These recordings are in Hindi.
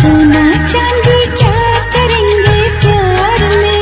सोना चांदी क्या करेंगे प्यार में,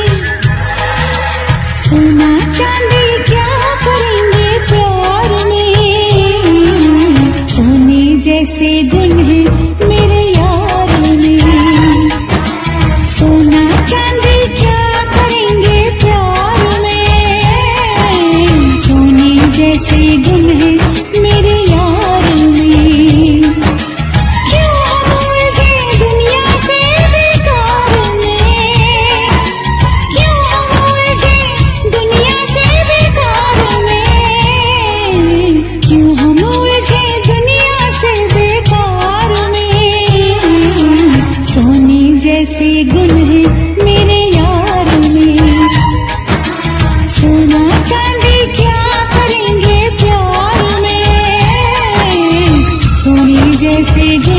सोना चांदी क्या करेंगे प्यार में, सोने जैसे गुण है मेरे यार में, सोना चांदी क्या करेंगे प्यार में, सोने जैसे गुण है मेरे यार में। क्यों हम उलझे दुनिया से बेकार में, क्यों हम उलझे दुनिया से बेकार में, क्यों हम उलझे दुनिया से बेकार में, सोने जैसे गुण है मेरे यार में, सोना चांदी क्या करेंगे प्यार में, सोने जैसे गुण